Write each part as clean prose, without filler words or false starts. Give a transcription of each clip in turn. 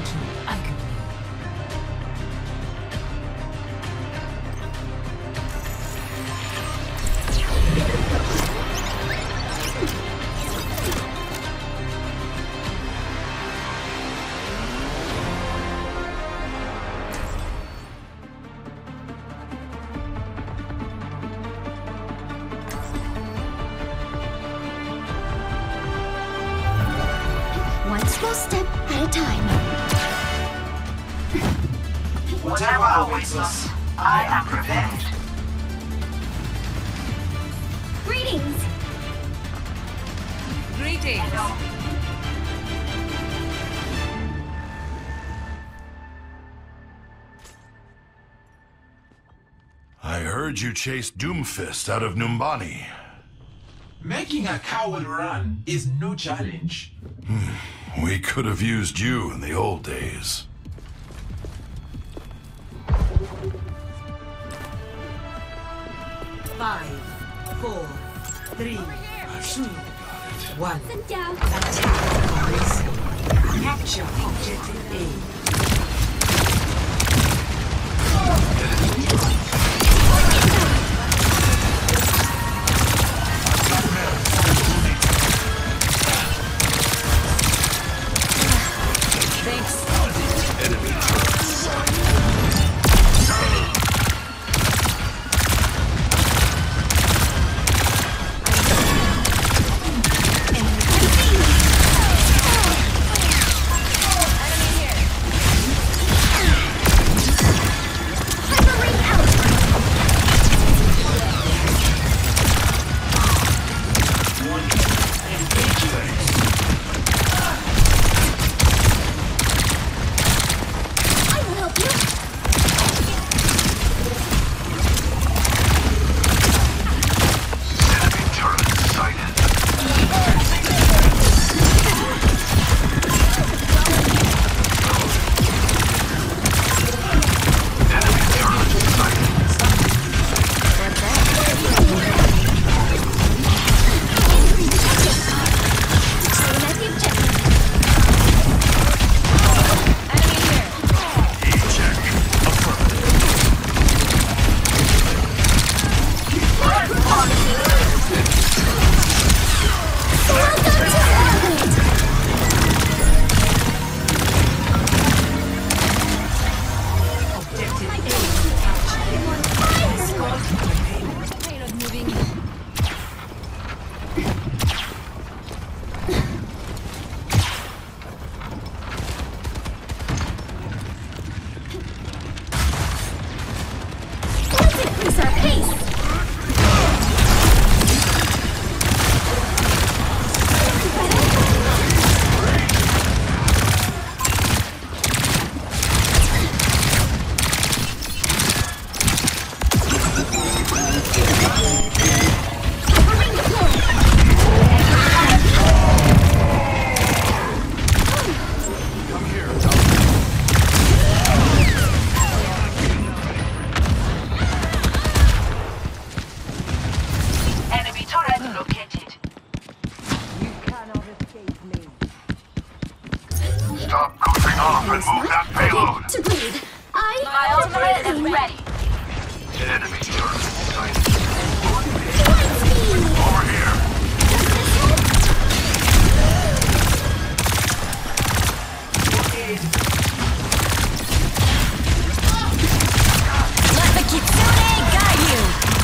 One small step at a time. Whatever awaits us, I am prepared. Greetings! Greetings. I heard you chased Doomfist out of Numbani. Making a coward run is no challenge. We could have used you in the old days. Five, four, three, two, one. Sit down. Attack, boys. Capture objective A. Stop goofing off and move that payload. To breathe. My ultimate is ready. Enemy turret sighted. Over here. Let the Kitsune guide you!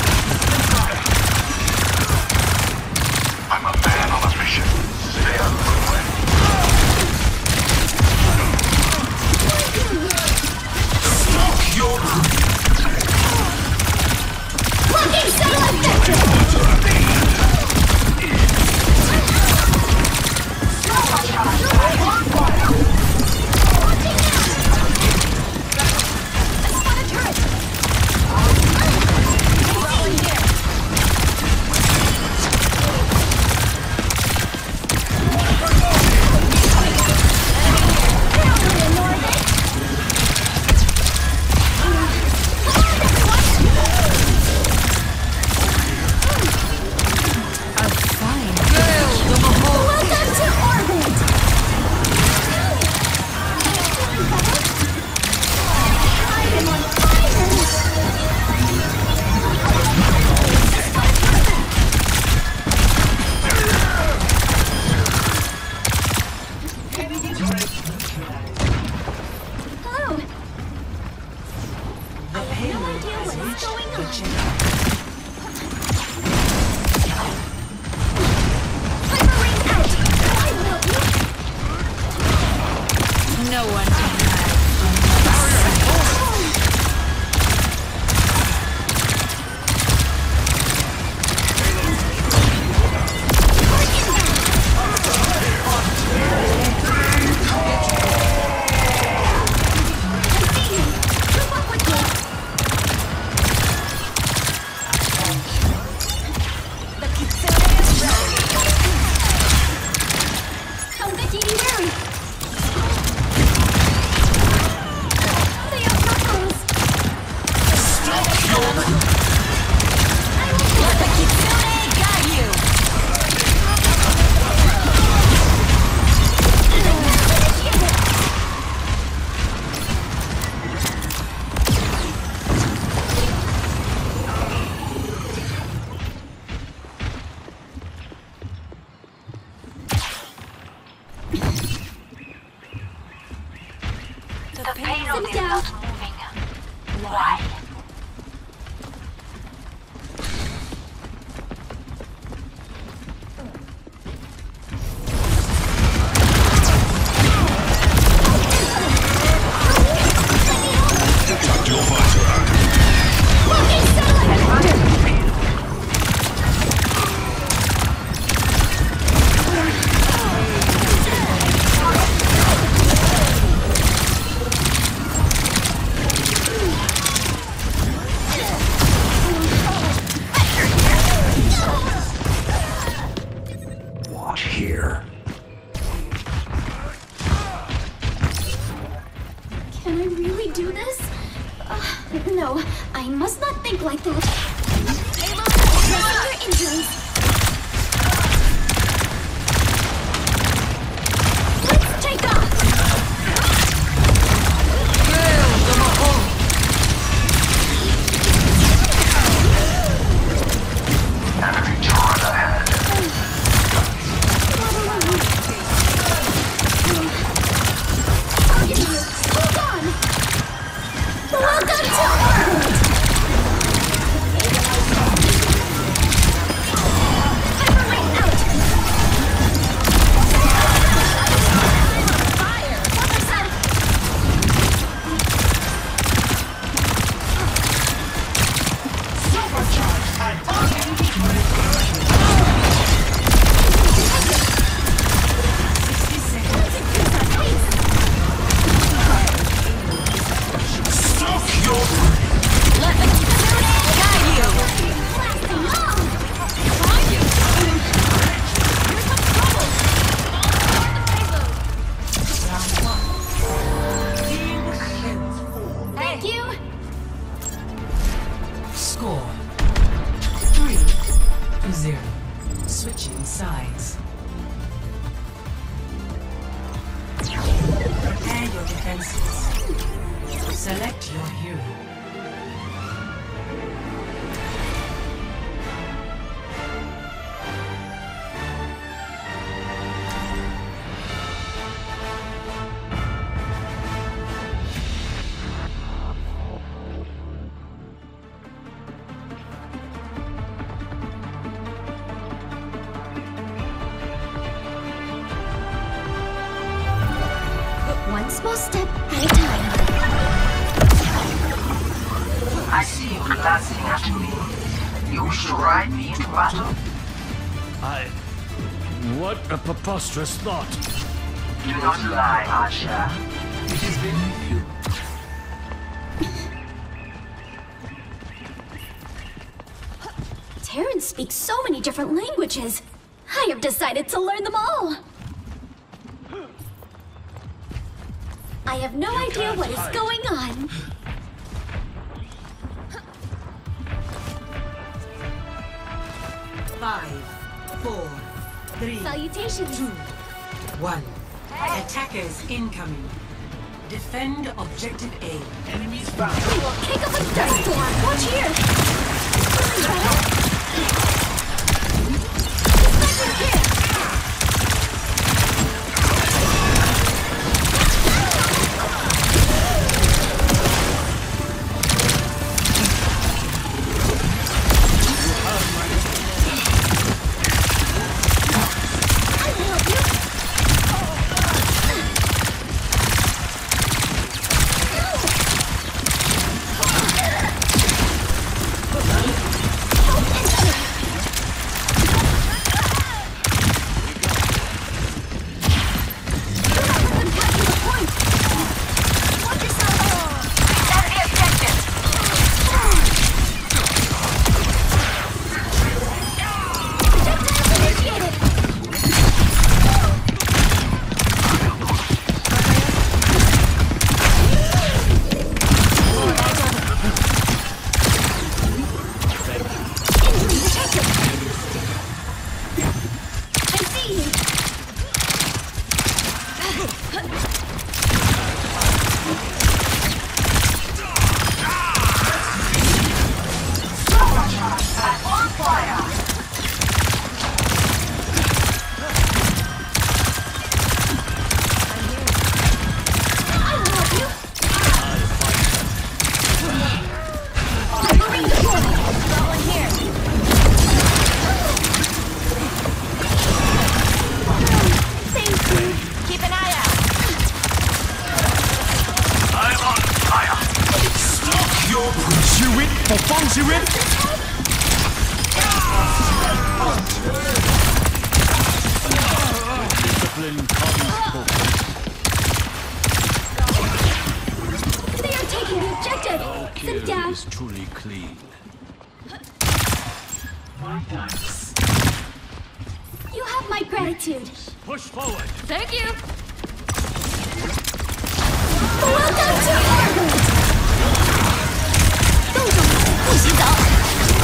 I'm a man on a mission. Stay out of my way. Stop your... Blocking hurry! They are buckles! Let the Kitsune guide you! The payload Sit is down. not moving. Why? Tactical visor active. Locking satellite! Watch here. Can I really do this? No, I must not think like that. Dressing your injuries. Let's take off! Enemy turret ahead. Targeting you. Hold on! Welcome to Overwatch! Hyperlink out! Fire! What was that? Supercharged and Let the Kitsune guide you! Blasting off! Thank you! Score 3-0. Switching sides. Prepare your defenses. Select your hero. One small step at a time. I see you glancing at me. You wish to ride me into battle? What a preposterous thought. Do not lie, Archer. It is beneath you. Terran speaks so many different languages. I have decided to learn them all. I have no idea what is going on. Five, four, three, Salutations. 2, 1. Attackers incoming. Defend objective A. enemies found. We will kick up a dust storm. Watch here. Dispatcher here. I will help you. Help incoming. Truly clean. My thanks. You have my gratitude. Push forward. Thank you. Welcome to Overwatch. 动动，不洗澡。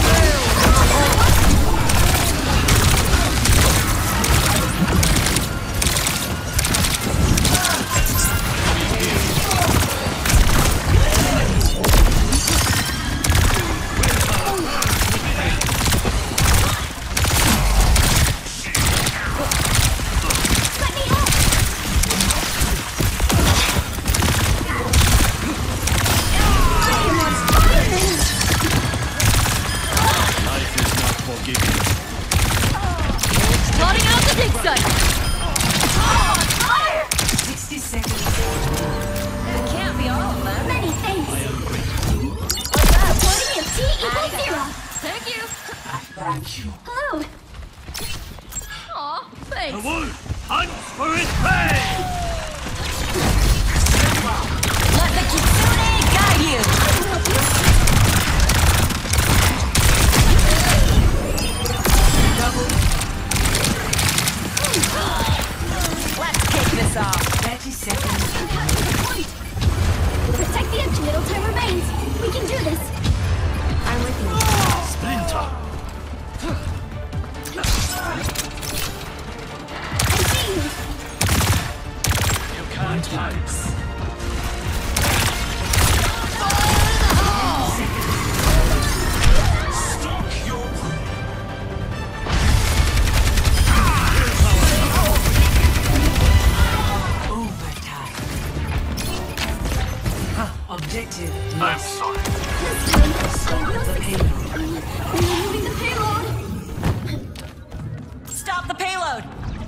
Plotting out the dig site. 60 seconds. It can't be all of them. Many thanks. Reporting if T equals 0. Thank you. Thank you. Hello. Aw, The thanks. wolf hunts for its prey! Let the kitsune guide you. I will help you. Let's take this off. 30 seconds. Protect the edge, little time remains. We can do this. I'm with you. Splinter! I see you. You can't hide. Stop your Overtime. Objective. I'm sorry. This time, I will The succeed. payload. Removing the payload. Stop the payload.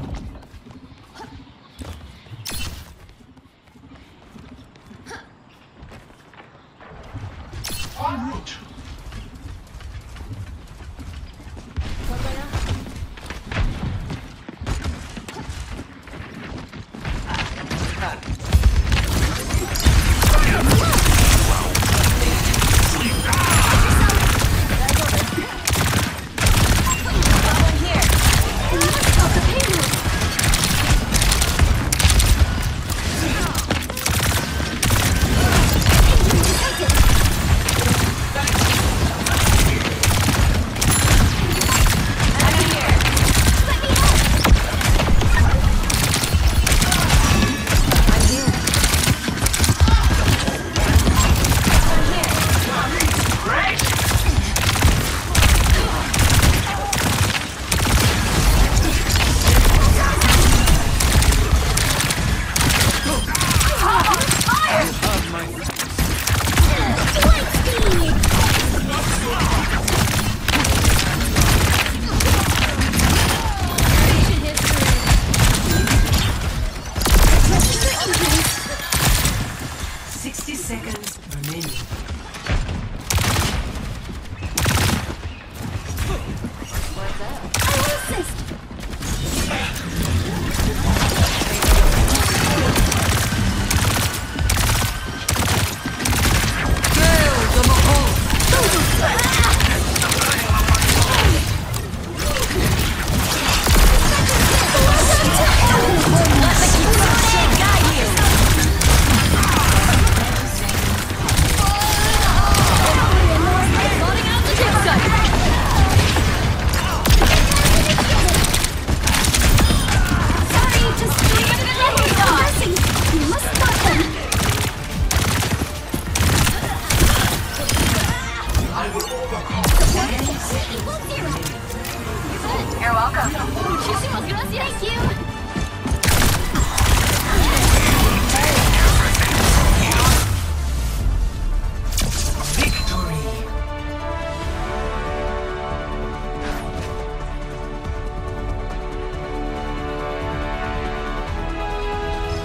en route. Stop the payload.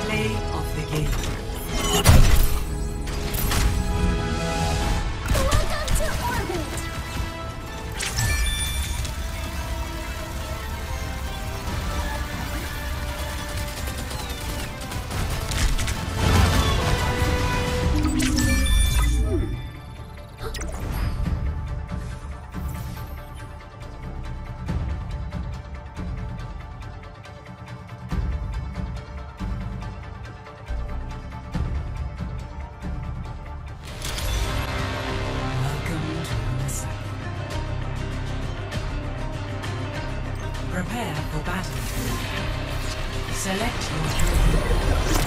Play of the game. Welcome to orbit! Prepare for battle. Select your hero.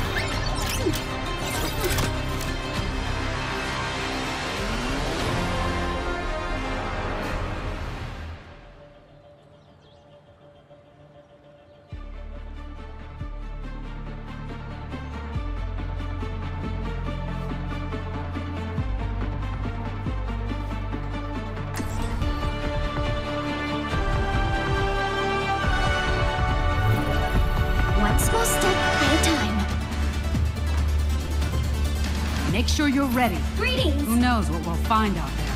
One small step at a time. Make sure you're ready. Greetings! Who knows what we'll find out there.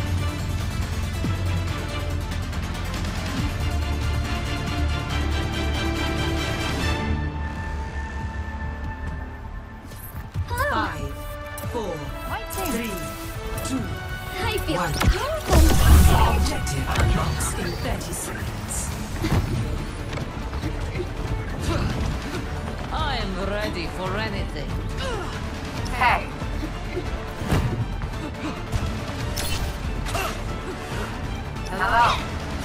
Hello! 5, 4, 3, 2, I feel One. powerful. objective unlocks in 30 seconds. I'm ready for anything. Hey, hello.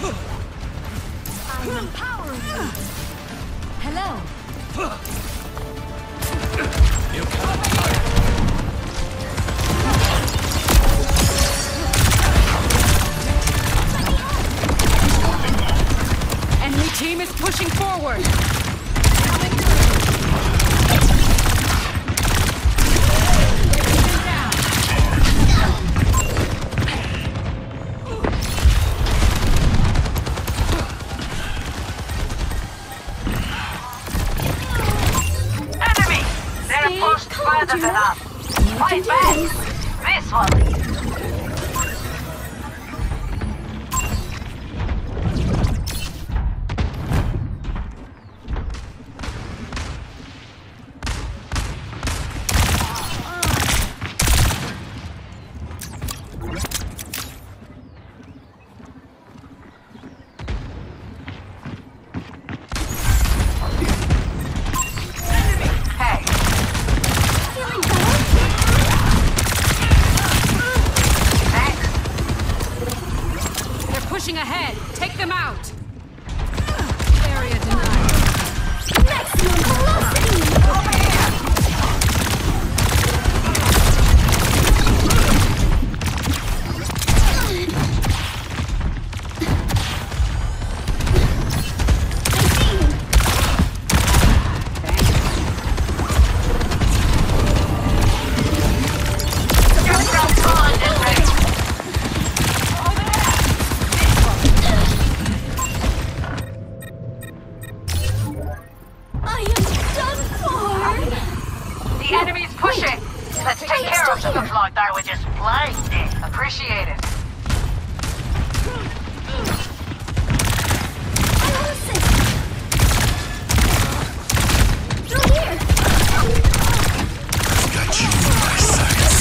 I'm empowering you. Hello. Enemy team is pushing forward. Enemy! They're Stay pushed calm, further than Juno. us. You Fight can do back! this. This one! Hey, Feeling better? thanks. They're pushing ahead. Take them out. Area denied. Maximum velocity! Over here! I see you. Just got fun and ready. I am done for! The enemy's pushing. Let's take care of them. Looks like they were just playing it. Appreciate it. I'll assist! Through here! Got you in my sights.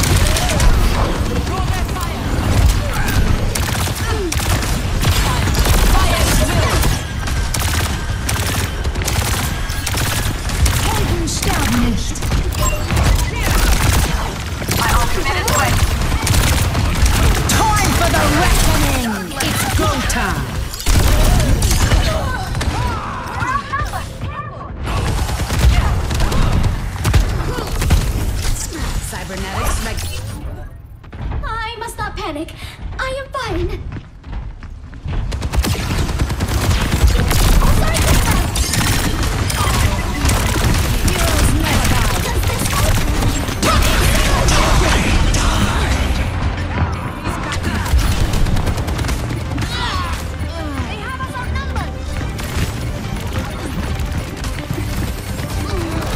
Helden sterben nicht! My ultimate is ready. Time for the reckoning. It's go time. Cybernetics make I must not panic. I am fine. Heroes never die. Does this help? They have us outnumbered.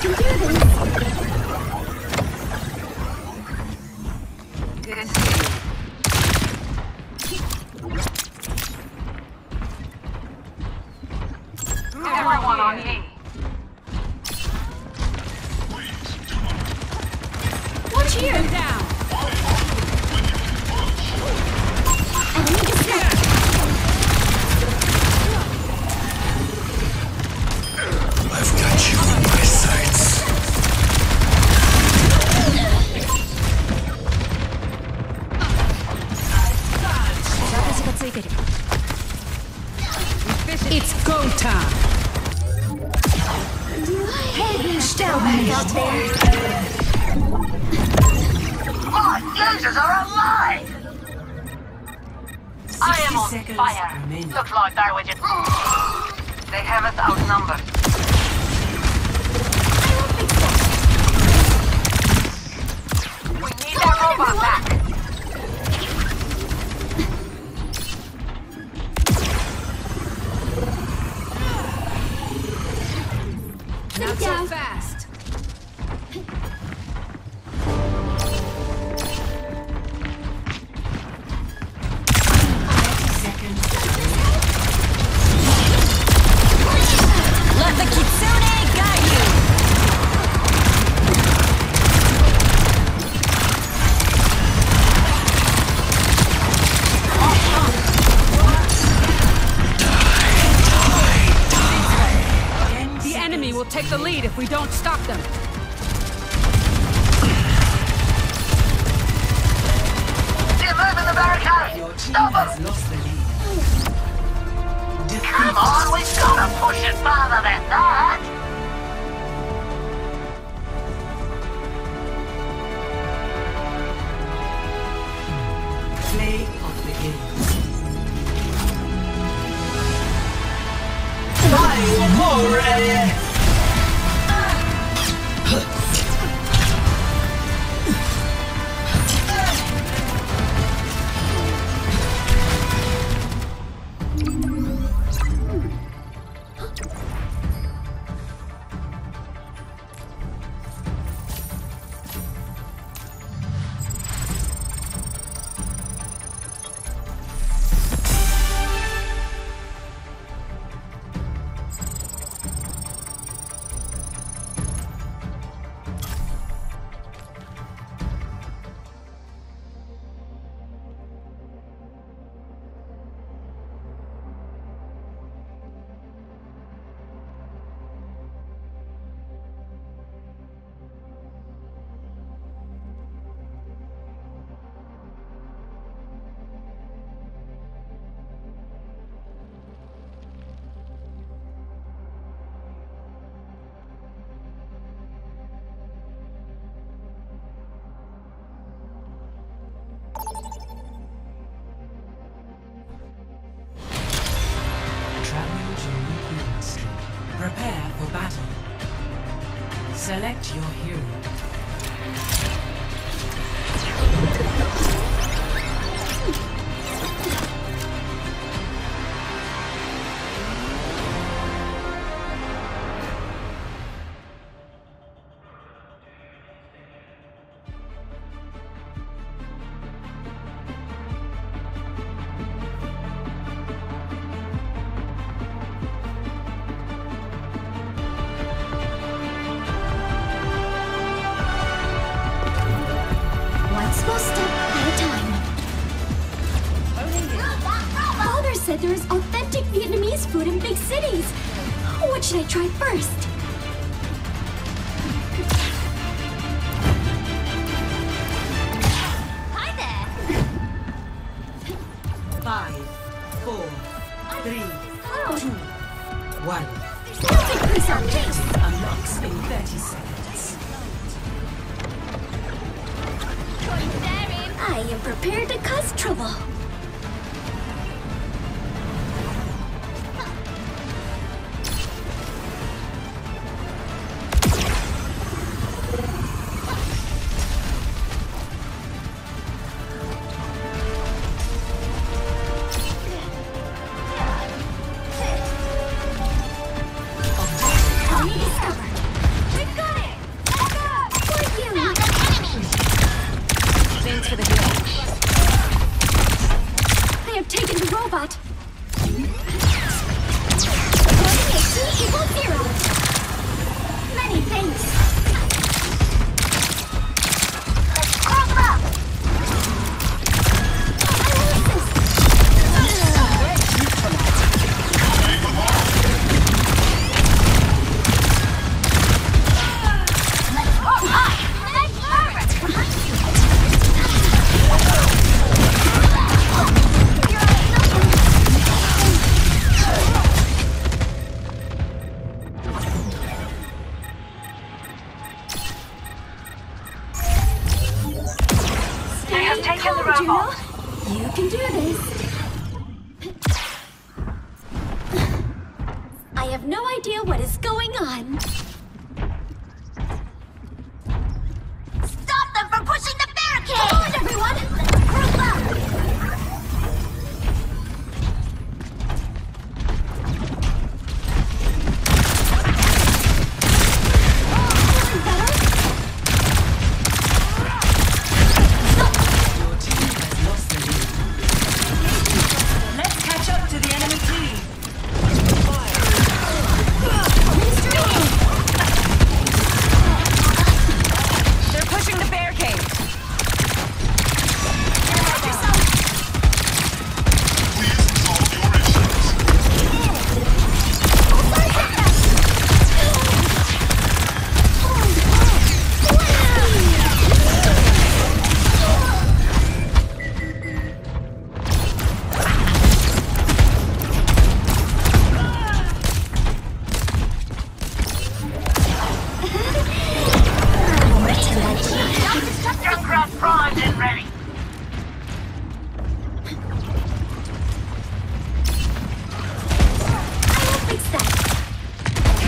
can do this. Good to see you. Everyone on E. Watch here. Down. Enemy discovered. I've got you in my sights. It's go time. Hey, still back out there. My users are alive! I am on fire. Looks like they're with you. They have us outnumbered. We need that robot back. Not so down. fast. Let the Kitsune guide you. The enemy will take the lead if we don't stop them. They're moving the barricade! Stop them! Come on, we've got to push it farther than that! Play of the game. Traveling to New Street. Prepare for battle. Select your hero. One small step at a time. Father said there is authentic Vietnamese food in big cities. What should I try first? Hi there. 5, 4, 3, 2, 1. Let's increase our pace. Unlocks in 30 seconds. I am prepared to cause trouble. Enemy discovered. We've got it. Kill the Come on, robot. Juno. You can do this. I have no idea what is going on. Stop them from pushing the barricade! Come on, everyone! Let's group up! Feeling better? Your team has lost the lead. Let's catch up to the enemy team. They're pushing the barricade. Junkrat primed and ready. I will fix that.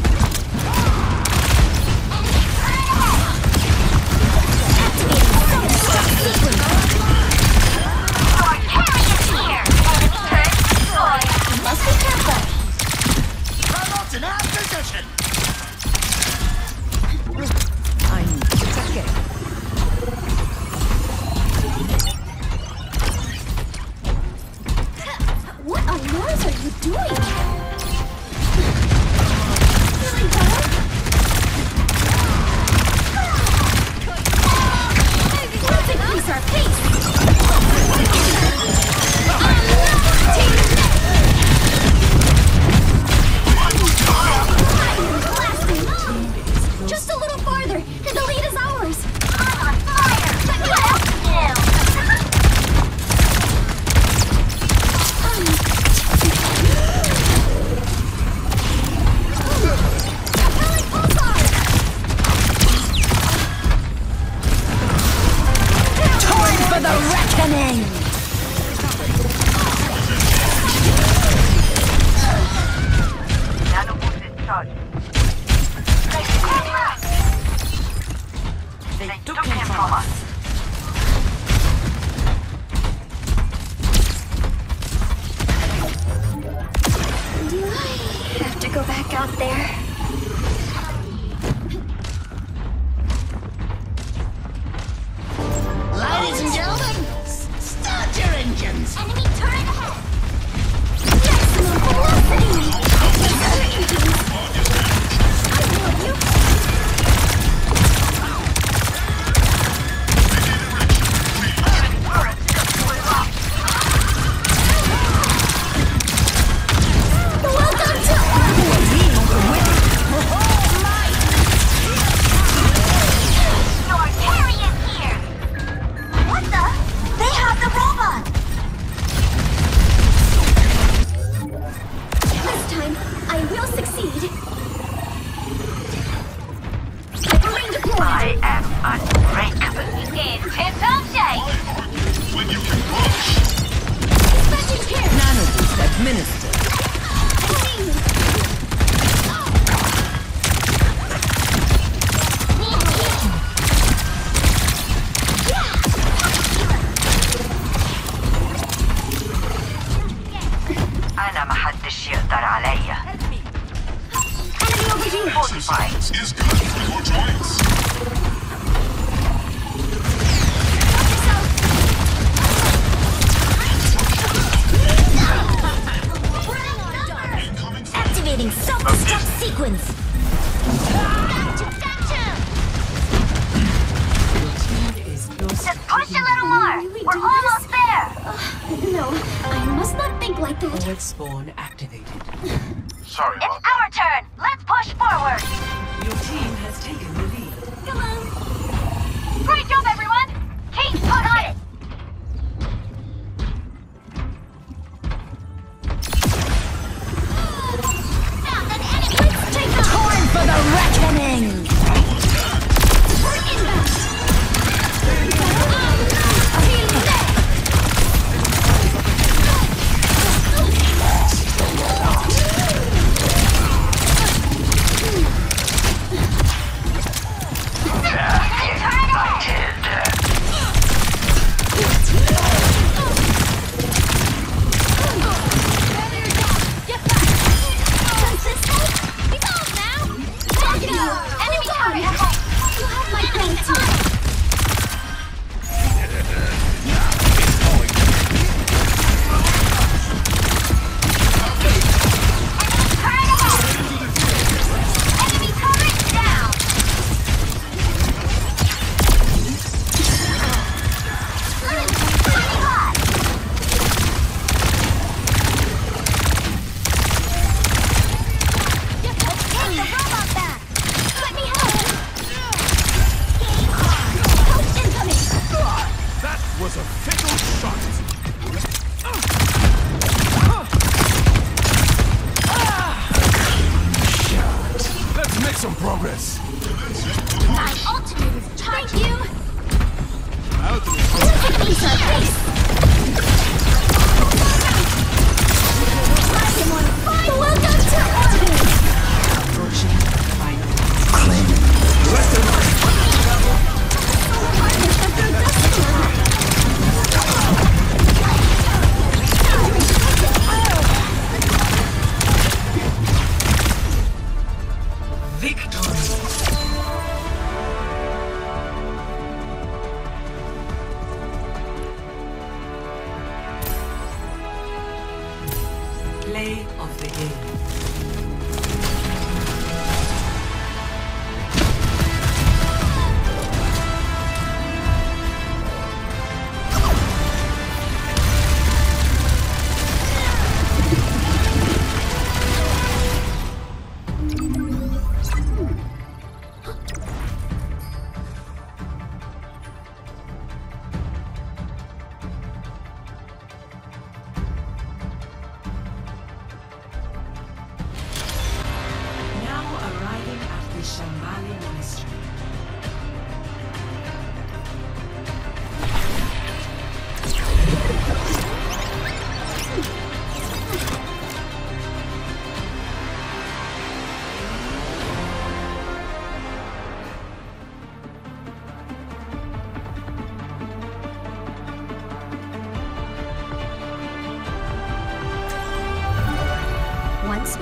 Must be careful. I need to check it. What on Mars are you doing? Feeling better? Let's increase our pace. Just a little farther, and the lead is ours. I'm on fire. What else to Time for the reckoning! Nano boost is charged. They took him from us. Do I have to go back out there? Ladies and gentlemen, start your engines! Enemy turret ahead! Maximum velocity! I love you! Welcome to Your carry is here! What the? They have the robot! This time, I will succeed. Hyperwing deployed. I am unbreakable. In tip-top shape. Dispatching here. Nanoboost administered. I see you. أنا محدش يقدر عليا. Enemy over here. Fortified. Is good for your joints. Incoming fire. Activating self-destruct sequence. Your team is lost. Just push a little more. We're almost there. No, I must not think like that. Forward spawn activated. Sorry It's about that. our turn. Let's push forward. Your team has taken the lead. Come on. Great job, everyone. Keep put on it. Found an enemy. Let's take off. Time for the reckoning! We're inbound. Feeling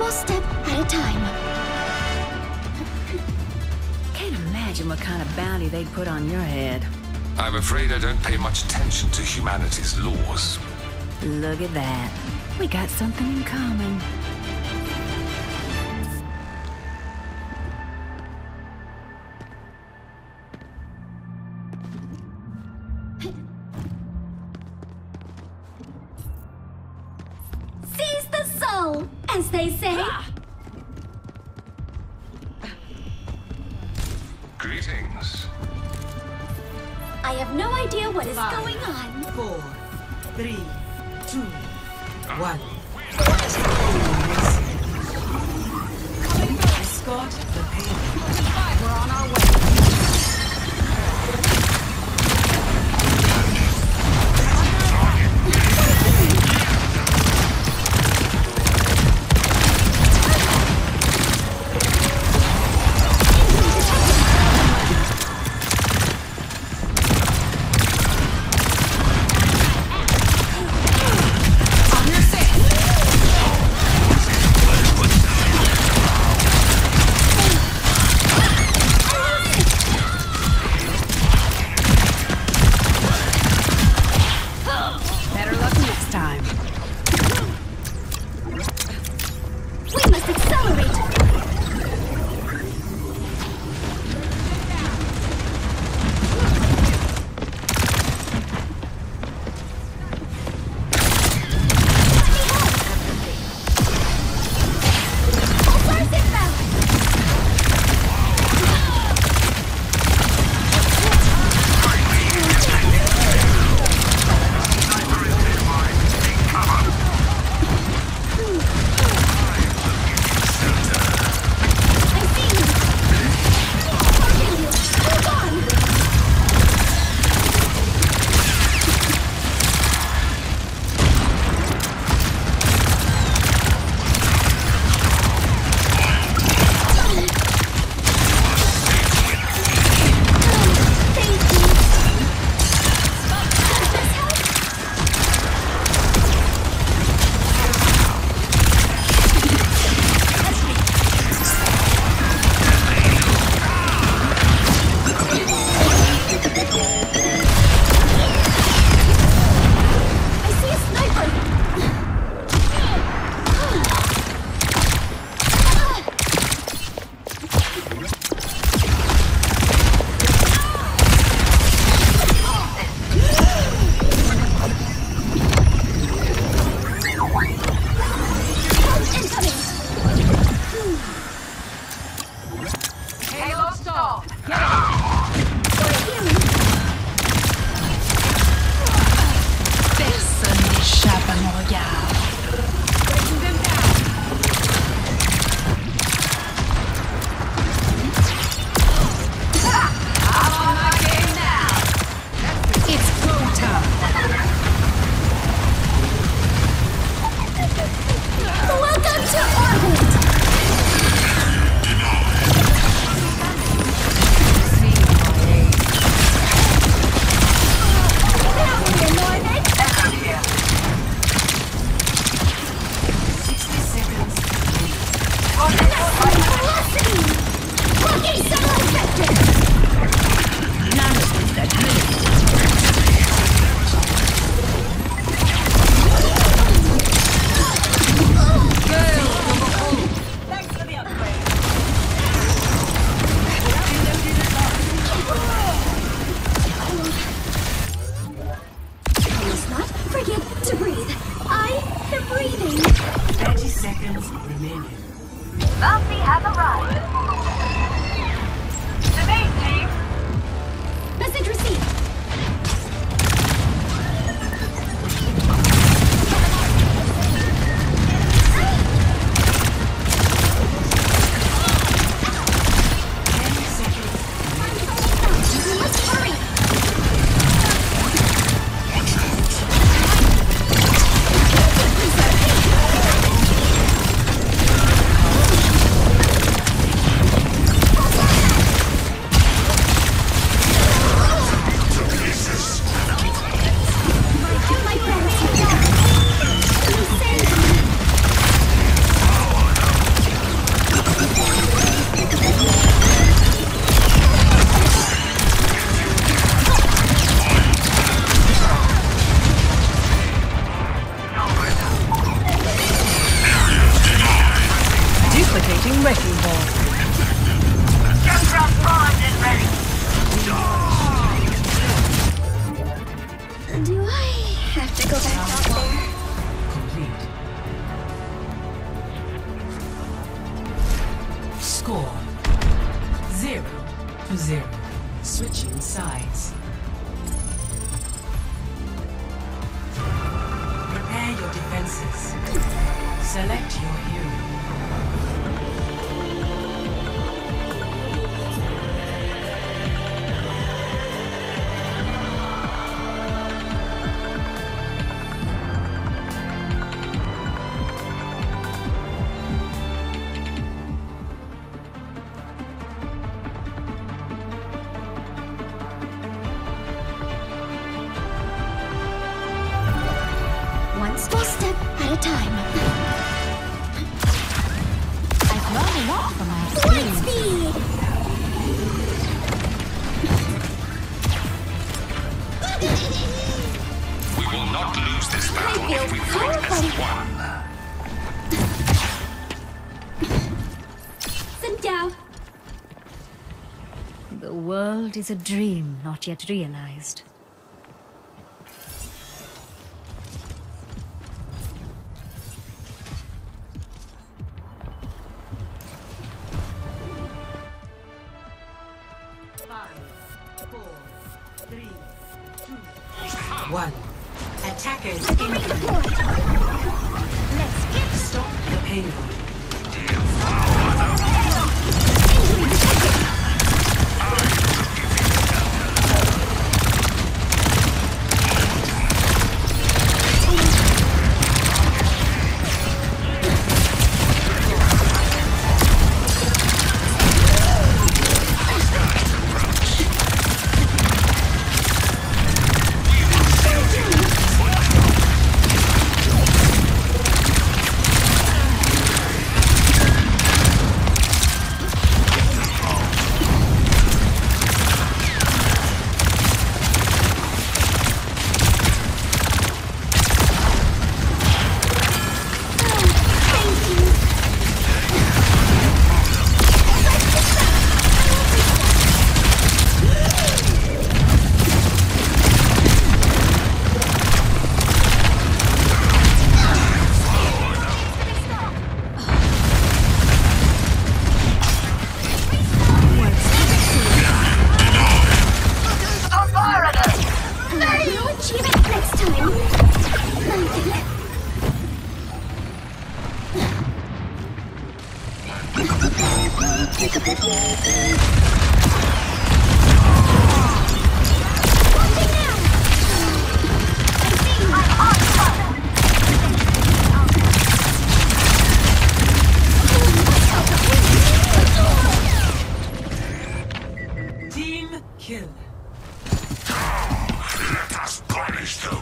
small step at a time. Can't imagine what kind of bounty they'd put on your head. I'm afraid I don't pay much attention to humanity's laws. Look at that. We got something in common. Seize the soul, as they say. Greetings. I have no idea what is going on. 4, 3, 2, 1. Escort the payload. We're on our way. Switching sides. Prepare your defenses. Select your hero. One small step at a time. I've learned a lot from my Light experience. speed! We will not lose this battle I feel if we fight as horrible. one. Sit down. The world is a dream not yet realized. One. Attackers incoming. Let's get Stop the payload. You'll achieve it next time. Team kill. Let us punish them.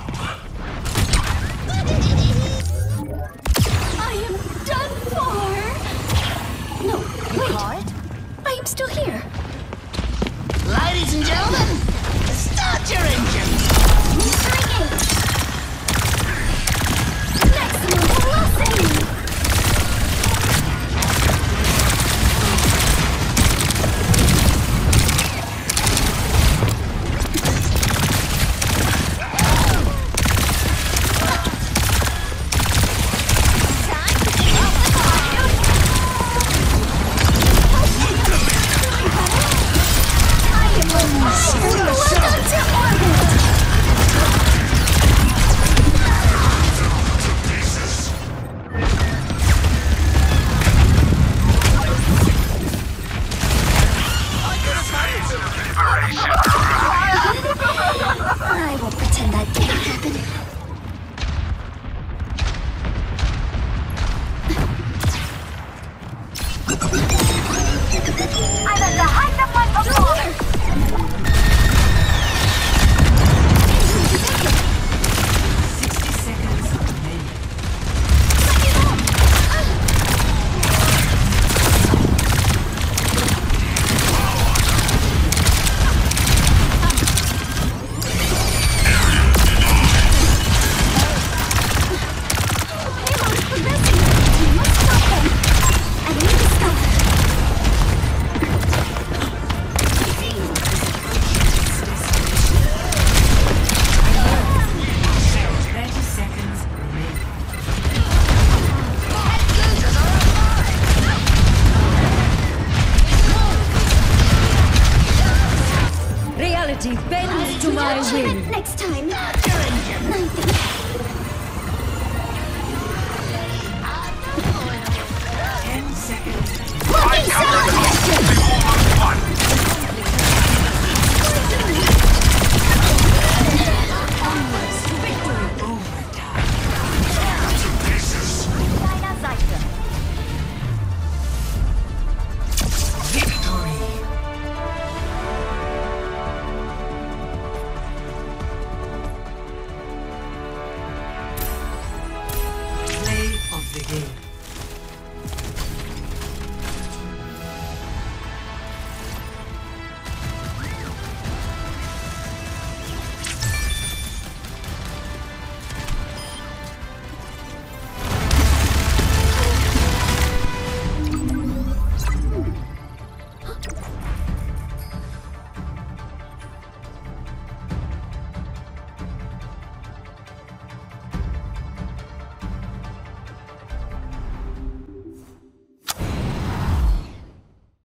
I am done for. No, wait. I am still here. Ladies and gentlemen, start your engines! Engage. Maximum velocity. Humanity bends to my Try will. it next time. Seconds. Blocking